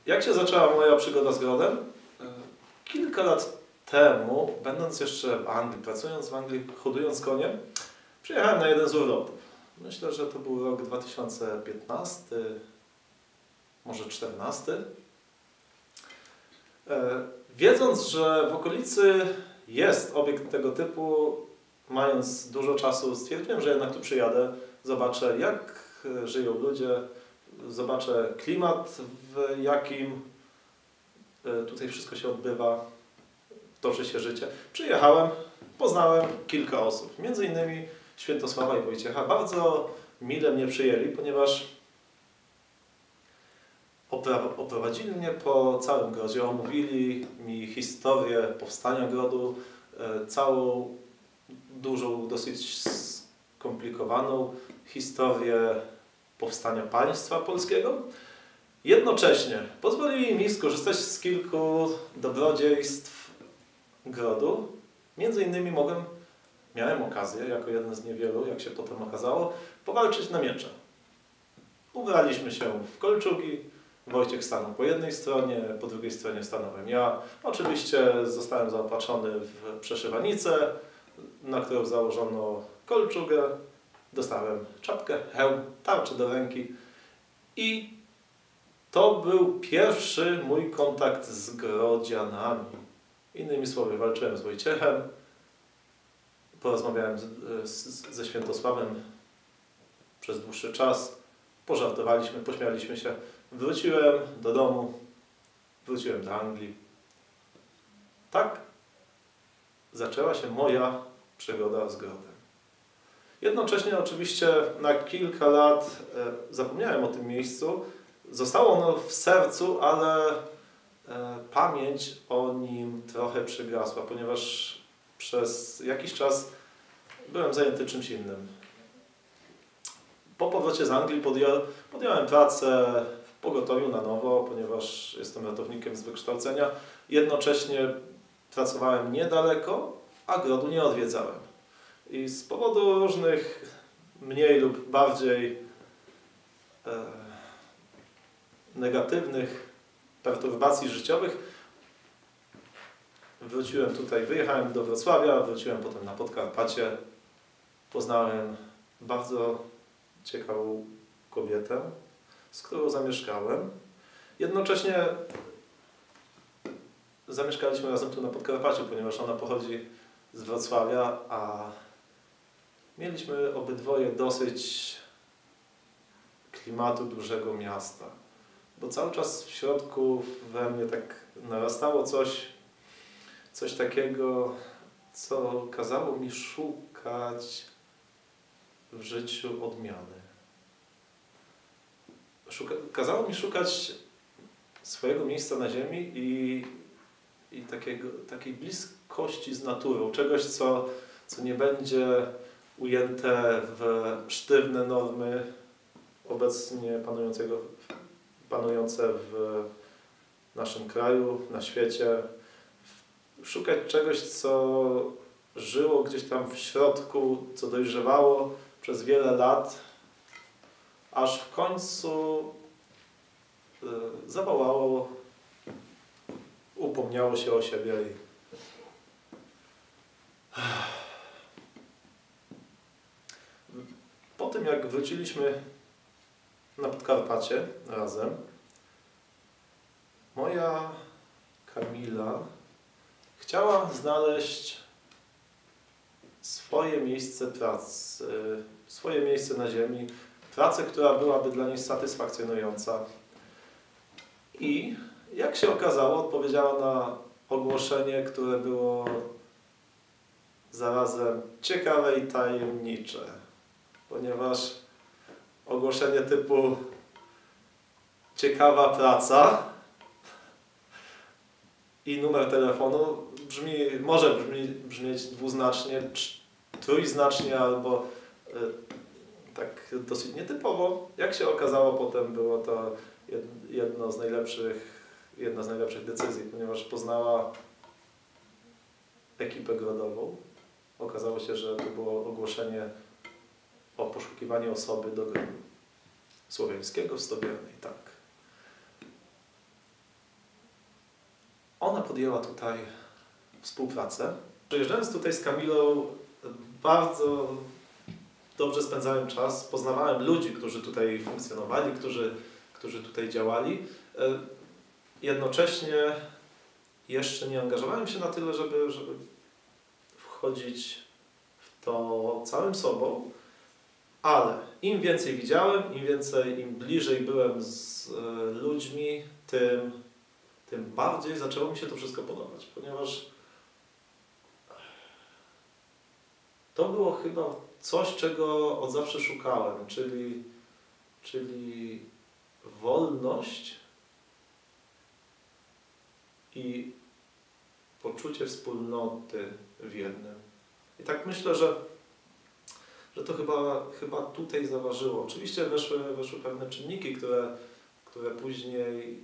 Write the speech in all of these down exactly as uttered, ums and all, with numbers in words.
Jak się zaczęła moja przygoda z grodem? Kilka lat temu, będąc jeszcze w Anglii, pracując w Anglii, hodując konie, przyjechałem na jeden z urlopów. Myślę, że to był rok dwa tysiące piętnasty, może czternasty. Wiedząc, że w okolicy jest obiekt tego typu, mając dużo czasu, stwierdziłem, że jednak tu przyjadę, zobaczę, jak żyją ludzie, zobaczę klimat, w jakim tutaj wszystko się odbywa, toczy się życie. Przyjechałem, poznałem kilka osób, między innymi Świętosława i Wojciecha. Bardzo mile mnie przyjęli, ponieważ oprowadzili mnie po całym grodzie, omówili mi historię powstania grodu, całą, dużą, dosyć skomplikowaną historię powstania państwa polskiego. Jednocześnie pozwolili mi skorzystać z kilku dobrodziejstw grodu. Między innymi mogłem, miałem okazję, jako jeden z niewielu, jak się potem okazało, powalczyć na miecze. Ubraliśmy się w kolczugi, Wojciech stanął po jednej stronie, po drugiej stronie stanąłem ja. Oczywiście zostałem zaopatrzony w przeszywanicę, na którą założono kolczugę. Dostałem czapkę, hełm, tarczę do ręki i to był pierwszy mój kontakt z grodzianami. Innymi słowy, walczyłem z Wojciechem, porozmawiałem z, z, ze Świętosławem przez dłuższy czas, pożartowaliśmy, pośmialiśmy się. Wróciłem do domu, wróciłem do Anglii. Tak zaczęła się moja przygoda z grodem. Jednocześnie oczywiście na kilka lat e, zapomniałem o tym miejscu. Zostało ono w sercu, ale e, pamięć o nim trochę przygasła, ponieważ przez jakiś czas byłem zajęty czymś innym. Po powrocie z Anglii podjąłem, podjąłem pracę w pogotowiu na nowo, ponieważ jestem ratownikiem z wykształcenia. Jednocześnie pracowałem niedaleko, a grodu nie odwiedzałem. I z powodu różnych mniej lub bardziej e, negatywnych perturbacji życiowych wróciłem tutaj, wyjechałem do Wrocławia, wróciłem potem na Podkarpacie. Poznałem bardzo ciekawą kobietę, z którą zamieszkałem. Jednocześnie zamieszkaliśmy razem tu na Podkarpaciu, ponieważ ona pochodzi z Wrocławia, a mieliśmy obydwoje dosyć klimatu dużego miasta. Bo cały czas w środku we mnie tak narastało coś, coś takiego, co kazało mi szukać w życiu odmiany. Szuka, kazało mi szukać swojego miejsca na ziemi i, i takiego, takiej bliskości z naturą. Czegoś, co, co nie będzie ujęte w sztywne normy obecnie panującego, panujące w naszym kraju, na świecie. Szukać czegoś, co żyło gdzieś tam w środku, co dojrzewało przez wiele lat, aż w końcu y, zawołało, upomniało się o siebie. I... Po tym, jak wróciliśmy na Podkarpacie razem, moja Kamila chciała znaleźć swoje miejsce pracy, swoje miejsce na ziemi, pracę, która byłaby dla niej satysfakcjonująca. I jak się okazało, odpowiedziała na ogłoszenie, które było zarazem ciekawe i tajemnicze, ponieważ ogłoszenie typu ciekawa praca i numer telefonu brzmi, może brzmi, brzmieć dwuznacznie, trójznacznie albo y, tak dosyć nietypowo. Jak się okazało, potem było to jedno z najlepszych, jedna z najlepszych decyzji, ponieważ poznała ekipę grodową. Okazało się, że to było ogłoszenie o poszukiwaniu osoby do grodu słowiańskiego w Stobielnej, tak. ona podjęła tutaj współpracę. Przyjeżdżając tutaj z Kamilą, bardzo dobrze spędzałem czas, poznawałem ludzi, którzy tutaj funkcjonowali, którzy, którzy tutaj działali. Jednocześnie jeszcze nie angażowałem się na tyle, żeby, żeby wchodzić w to całym sobą, ale im więcej widziałem, im więcej, im bliżej byłem z ludźmi, tym, tym bardziej zaczęło mi się to wszystko podobać, ponieważ to było chyba coś, czego od zawsze szukałem, czyli, czyli wolność i poczucie wspólnoty w jednym. I tak myślę, że, że to chyba, chyba tutaj zaważyło. Oczywiście weszły, weszły pewne czynniki, które, które później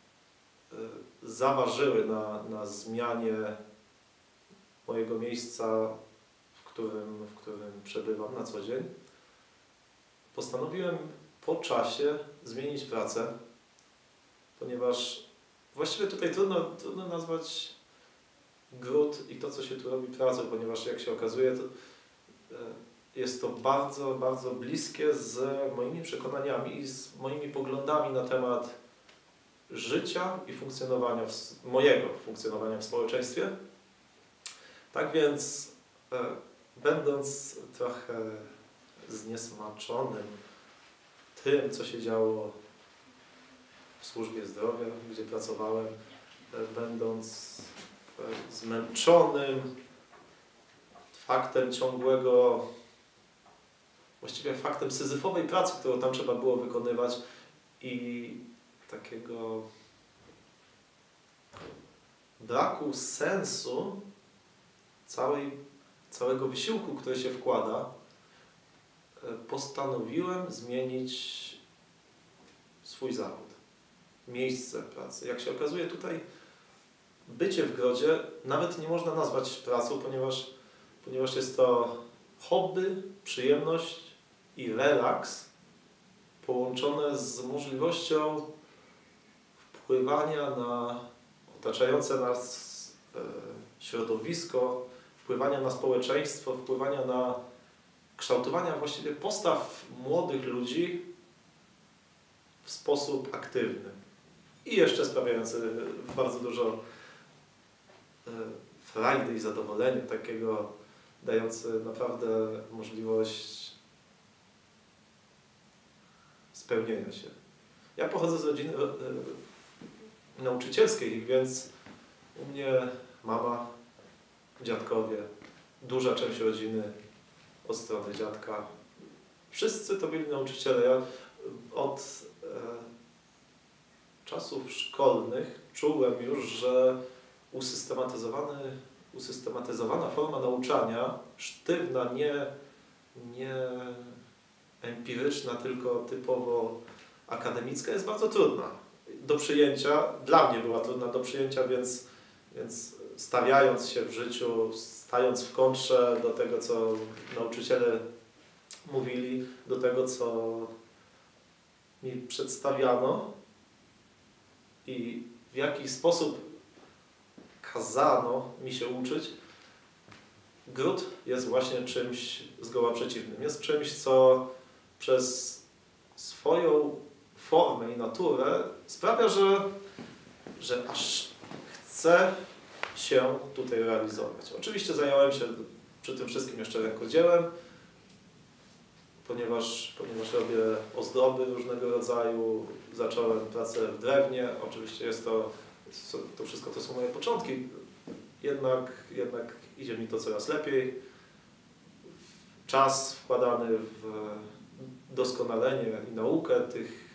zaważyły na, na zmianie mojego miejsca, w którym, w którym przebywam na co dzień. Postanowiłem po czasie zmienić pracę, ponieważ właściwie tutaj trudno, trudno nazwać gród i to, co się tu robi, pracą, ponieważ jak się okazuje, to jest to bardzo, bardzo bliskie z moimi przekonaniami i z moimi poglądami na temat życia i funkcjonowania, w, mojego funkcjonowania w społeczeństwie. Tak więc, e, będąc trochę zniesmaczonym tym, co się działo w służbie zdrowia, gdzie pracowałem, e, będąc e, zmęczonym faktem ciągłego, właściwie faktem syzyfowej pracy, którą tam trzeba było wykonywać i takiego braku sensu całej, całego wysiłku, który się wkłada, postanowiłem zmienić swój zawód, miejsce pracy. Jak się okazuje, tutaj bycie w grodzie nawet nie można nazwać pracą, ponieważ, ponieważ jest to hobby, przyjemność i relaks połączone z możliwością wpływania na otaczające nas e, środowisko, wpływania na społeczeństwo, wpływania na kształtowania właściwie postaw młodych ludzi w sposób aktywny i jeszcze sprawiający bardzo dużo e, frajdy i zadowolenia, takiego dający naprawdę możliwość spełnienia się. Ja pochodzę z rodziny e, nauczycielskiej, więc u mnie mama, dziadkowie, duża część rodziny od strony dziadka. Wszyscy to byli nauczyciele. Ja od e, czasów szkolnych czułem już, że usystematyzowany, usystematyzowana forma nauczania, sztywna, nie, nie empiryczna, tylko typowo akademicka, jest bardzo trudna do przyjęcia. Dla mnie była trudna do przyjęcia, więc, więc stawiając się w życiu, stając w kontrze do tego, co nauczyciele mówili, do tego, co mi przedstawiano i w jaki sposób kazano mi się uczyć, gród jest właśnie czymś zgoła przeciwnym. Jest czymś, co przez swoją formę i naturę sprawia, że, że aż chcę się tutaj realizować. Oczywiście zająłem się przy tym wszystkim jeszcze rękodziełem, ponieważ, ponieważ robię ozdoby różnego rodzaju, zacząłem pracę w drewnie. Oczywiście jest to, to wszystko to są moje początki, jednak, jednak idzie mi to coraz lepiej. Czas wkładany w doskonalenie i naukę tych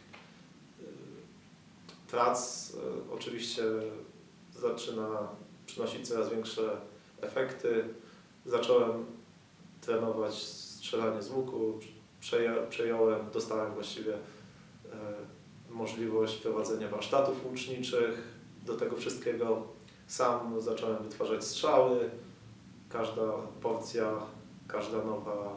prac oczywiście zaczyna przynosić coraz większe efekty. Zacząłem trenować strzelanie z łuku, przejąłem, dostałem właściwie możliwość prowadzenia warsztatów łuczniczych. Do tego wszystkiego sam zacząłem wytwarzać strzały. Każda porcja, każda nowa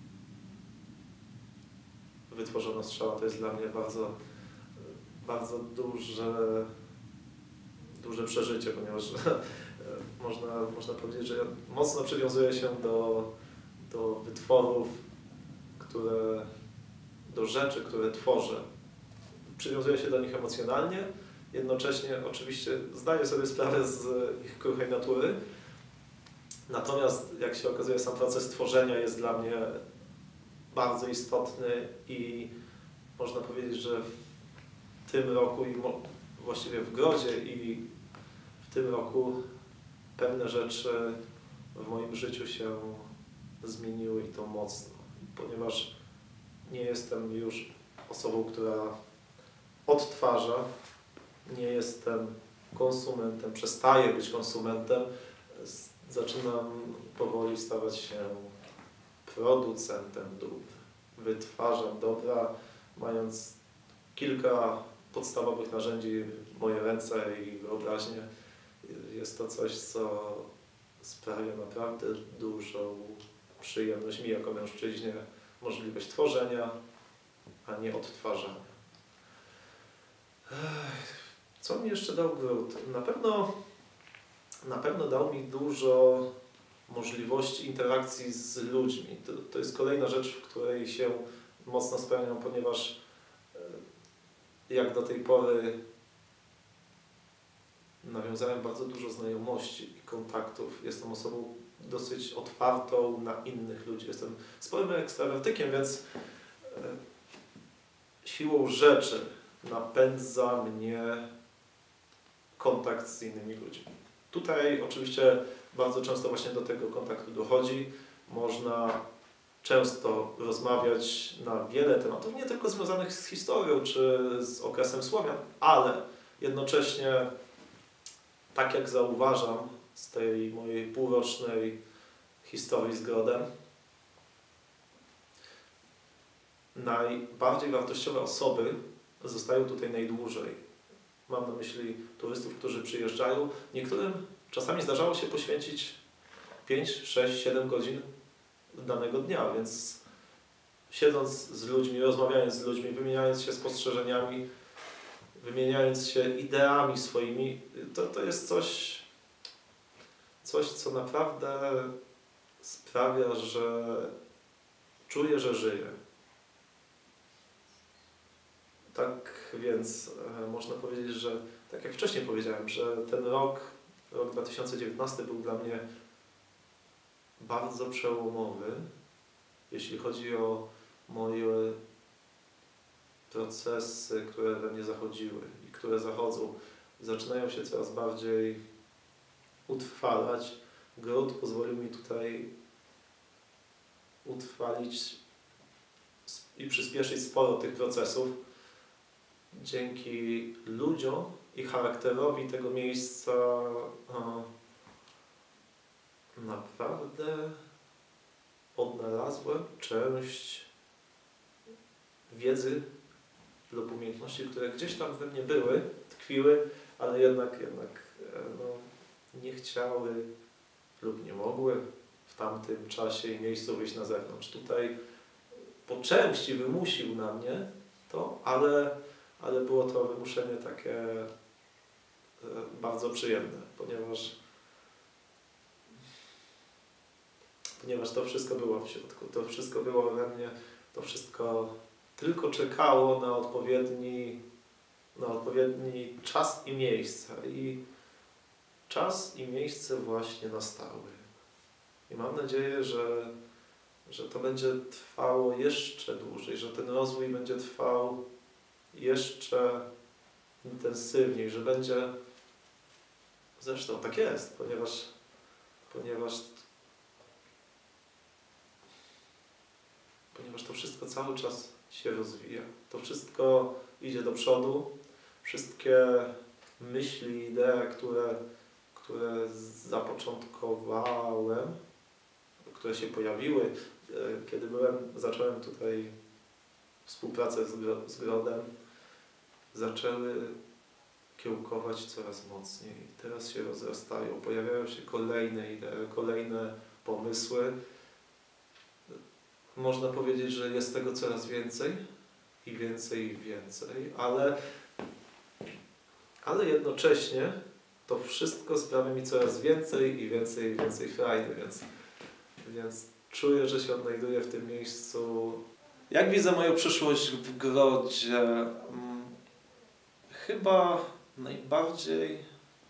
wytworzona strzała to jest dla mnie bardzo, bardzo duże duże przeżycie, ponieważ można, można powiedzieć, że ja mocno przywiązuję się do, do wytworów, które, do rzeczy, które tworzę. Przywiązuję się do nich emocjonalnie, jednocześnie oczywiście zdaję sobie sprawę z ich kruchej natury, natomiast jak się okazuje, sam proces tworzenia jest dla mnie bardzo istotny i można powiedzieć, że w tym roku i właściwie w Grodzie i w tym roku pewne rzeczy w moim życiu się zmieniły i to mocno, ponieważ nie jestem już osobą, która odtwarza, nie jestem konsumentem, przestaję być konsumentem, zaczynam powoli stawać się producentem dóbr. Wytwarzam dobra, mając kilka podstawowych narzędzi w moje ręce i wyobraźnię. Jest to coś, co sprawia naprawdę dużą przyjemność mi jako mężczyźnie, możliwość tworzenia, a nie odtwarzania. Co mi jeszcze dał gród? Na pewno, na pewno dał mi dużo możliwości interakcji z ludźmi. To, to jest kolejna rzecz, w której się mocno spełniam, ponieważ jak do tej pory nawiązałem bardzo dużo znajomości i kontaktów. Jestem osobą dosyć otwartą na innych ludzi. Jestem sporym ekstrawertykiem, więc siłą rzeczy napędza mnie kontakt z innymi ludźmi. Tutaj oczywiście bardzo często właśnie do tego kontaktu dochodzi. Można często rozmawiać na wiele tematów, nie tylko związanych z historią czy z okresem Słowian, ale jednocześnie, tak jak zauważam z tej mojej półrocznej historii z Grodem, najbardziej wartościowe osoby zostają tutaj najdłużej. Mam na myśli turystów, którzy przyjeżdżają. Niektórym czasami zdarzało się poświęcić pięć, sześć, siedem godzin danego dnia, więc siedząc z ludźmi, rozmawiając z ludźmi, wymieniając się spostrzeżeniami, wymieniając się ideami swoimi, to, to jest coś, coś, co naprawdę sprawia, że czuję, że żyję. Tak więc e, można powiedzieć, że tak jak wcześniej powiedziałem, że ten rok, rok dwa tysiące dziewiętnasty był dla mnie bardzo przełomowy, jeśli chodzi o moje procesy, które we mnie zachodziły i które zachodzą. Zaczynają się coraz bardziej utrwalać. Gród pozwolił mi tutaj utrwalić i przyspieszyć sporo tych procesów. Dzięki ludziom i charakterowi tego miejsca o, naprawdę odnalazłem część wiedzy lub umiejętności, które gdzieś tam we mnie były, tkwiły, ale jednak, jednak no, nie chciały lub nie mogły w tamtym czasie i miejscu wyjść na zewnątrz. Tutaj po części wymusił na mnie to, ale, ale było to wymuszenie takie bardzo przyjemne, ponieważ ponieważ to wszystko było w środku, to wszystko było we mnie, to wszystko tylko czekało na odpowiedni, na odpowiedni czas i miejsce. I czas i miejsce właśnie nastały. I mam nadzieję, że, że to będzie trwało jeszcze dłużej, że ten rozwój będzie trwał jeszcze intensywniej, że będzie... Zresztą tak jest, ponieważ, ponieważ ponieważ to wszystko cały czas się rozwija. To wszystko idzie do przodu. Wszystkie myśli, idee, które, które zapoczątkowałem, które się pojawiły, kiedy byłem, zacząłem tutaj współpracę z, z Grodem, zaczęły kiełkować coraz mocniej. Teraz się rozrastają, pojawiają się kolejne idee, kolejne pomysły. Można powiedzieć, że jest tego coraz więcej i więcej i więcej, ale, ale jednocześnie to wszystko sprawia mi coraz więcej i więcej i więcej frajdy, więc, więc czuję, że się odnajduję w tym miejscu. Jak widzę moją przyszłość w Grodzie? Hmm, chyba najbardziej,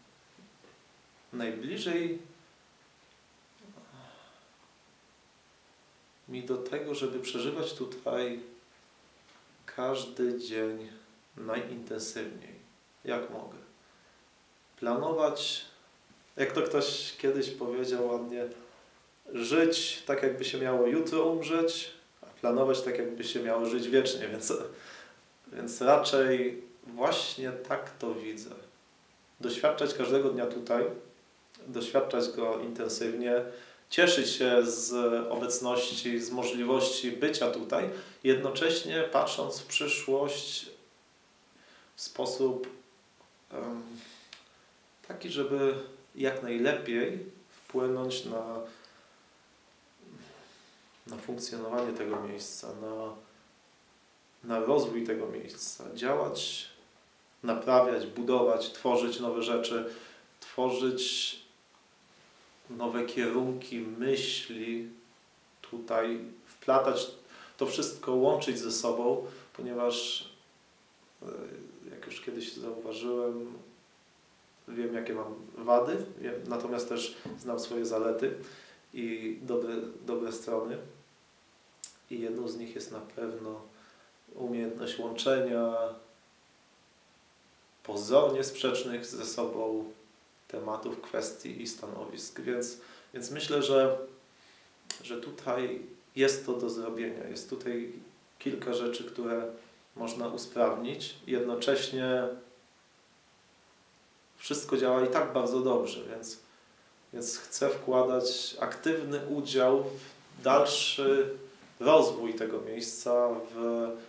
najbliżej mi do tego, żeby przeżywać tutaj każdy dzień najintensywniej, jak mogę. Planować, jak to ktoś kiedyś powiedział ładnie, żyć tak, jakby się miało jutro umrzeć, a planować tak, jakby się miało żyć wiecznie, więc, więc raczej właśnie tak to widzę. Doświadczać każdego dnia tutaj, doświadczać go intensywnie, cieszyć się z obecności, z możliwości bycia tutaj, jednocześnie patrząc w przyszłość w sposób um, taki, żeby jak najlepiej wpłynąć na, na funkcjonowanie tego miejsca, na, na rozwój tego miejsca, działać, naprawiać, budować, tworzyć nowe rzeczy, tworzyć nowe kierunki myśli tutaj, wplatać to wszystko, łączyć ze sobą, ponieważ jak już kiedyś zauważyłem, wiem, jakie mam wady, wiem, natomiast też znam swoje zalety i dobre, dobre strony. I jedną z nich jest na pewno umiejętność łączenia pozornie sprzecznych ze sobą tematów, kwestii i stanowisk. Więc, więc myślę, że, że tutaj jest to do zrobienia. Jest tutaj kilka rzeczy, które można usprawnić. Jednocześnie wszystko działa i tak bardzo dobrze, więc, więc chcę wkładać aktywny udział w dalszy rozwój tego miejsca, w